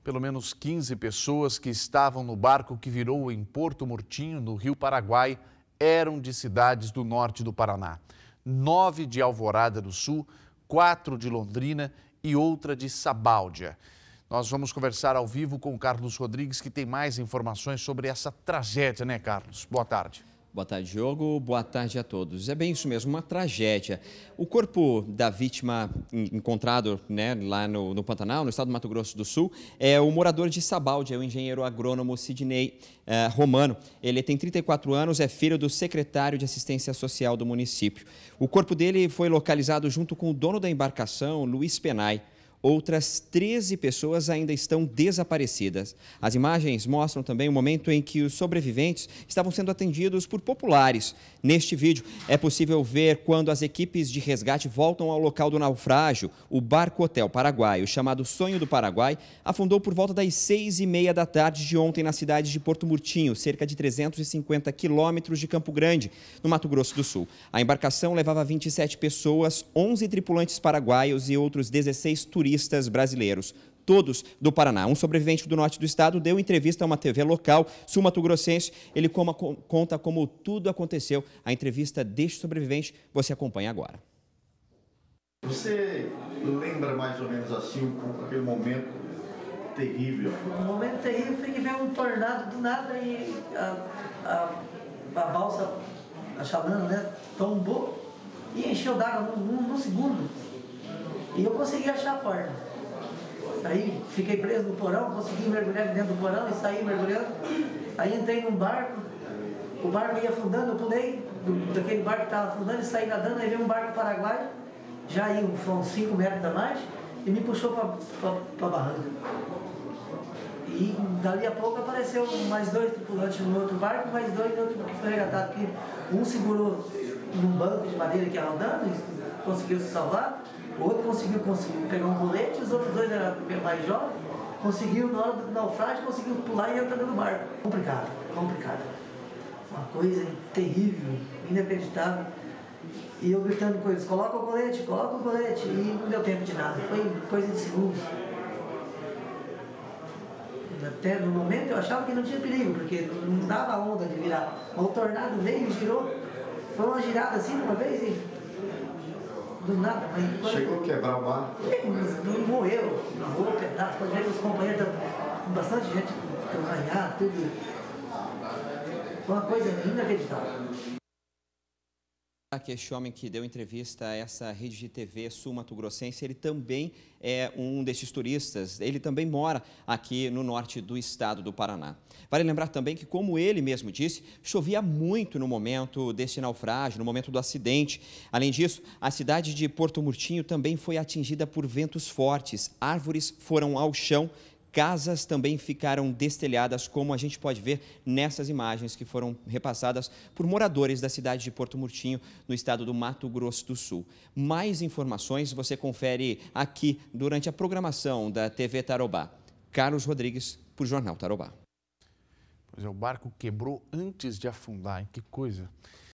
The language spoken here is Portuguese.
Pelo menos 15 pessoas que estavam no barco que virou em Porto Murtinho, no Rio Paraguai, eram de cidades do norte do Paraná. 9 de Alvorada do Sul, 4 de Londrina e outra de Sabáudia. Nós vamos conversar ao vivo com o Carlos Rodrigues, que tem mais informações sobre essa tragédia, né, Carlos? Boa tarde. Boa tarde, Diogo. Boa tarde a todos. É bem isso mesmo, uma tragédia. O corpo da vítima encontrado, né, lá no Pantanal, no estado do Mato Grosso do Sul, é o morador de Sabáudia, o engenheiro agrônomo Sidney Romano. Ele tem 34 anos, é filho do secretário de Assistência Social do município. O corpo dele foi localizado junto com o dono da embarcação, Luiz Penay. Outras 13 pessoas ainda estão desaparecidas. As imagens mostram também o momento em que os sobreviventes estavam sendo atendidos por populares. Neste vídeo, é possível ver quando as equipes de resgate voltam ao local do naufrágio. O barco Hotel Paraguai, o chamado Sonho do Paraguai, afundou por volta das 6h30 da tarde de ontem na cidade de Porto Murtinho, cerca de 350 quilômetros de Campo Grande, no Mato Grosso do Sul. A embarcação levava 27 pessoas, 11 tripulantes paraguaios e outros 16 turistas brasileiros, todos do Paraná. Um sobrevivente do norte do estado deu entrevista a uma TV local sul-mato-grossense. Ele conta como tudo aconteceu. A entrevista deste sobrevivente você acompanha agora. Você lembra mais ou menos assim um pouco aquele momento terrível? O momento terrível foi que veio um tornado do nada e a balsa, a chalana, né, tombou e encheu d'água num segundo. E eu consegui achar a porta. Aí fiquei preso no porão, consegui mergulhar dentro do porão e saí mergulhando. Aí entrei num barco, o barco ia afundando, eu pulei daquele barco que estava afundando e saí nadando. Aí veio um barco paraguaio, já ia uns 5 metros da margem, e me puxou para a barranca. E dali a pouco apareceu mais 2 tripulantes no outro barco, mais 2 no outro que foi resgatado. Um segurou num banco de madeira que ia rodando e conseguiu se salvar. O outro conseguiu pegar um colete, os outros 2 eram mais jovens, conseguiu, na hora do naufrágio, conseguiu pular e entrar dentro do barco. Complicado. Uma coisa terrível, inacreditável. E eu gritando com eles, coloca o colete, e não deu tempo de nada, foi coisa de segundos. Até no momento eu achava que não tinha perigo, porque não dava onda de virar. Mas o tornado veio e girou, foi uma girada assim de uma vez e... do nada, mas... Chegou a quebrar o barco? Não morreu, voou pedaço, pode ver que os companheiros com bastante gente arranhada, tudo. Foi uma coisa inacreditável. Este homem que deu entrevista a essa rede de TV sul-mato-grossense, ele também é um desses turistas, ele também mora aqui no norte do estado do Paraná. Vale lembrar também que, como ele mesmo disse, chovia muito no momento desse naufrágio, no momento do acidente. Além disso, a cidade de Porto Murtinho também foi atingida por ventos fortes, árvores foram ao chão, casas também ficaram destelhadas, como a gente pode ver nessas imagens que foram repassadas por moradores da cidade de Porto Murtinho, no estado do Mato Grosso do Sul. Mais informações você confere aqui durante a programação da TV Tarobá. Carlos Rodrigues, para o Jornal Tarobá. Pois é, o barco quebrou antes de afundar, hein? Que coisa.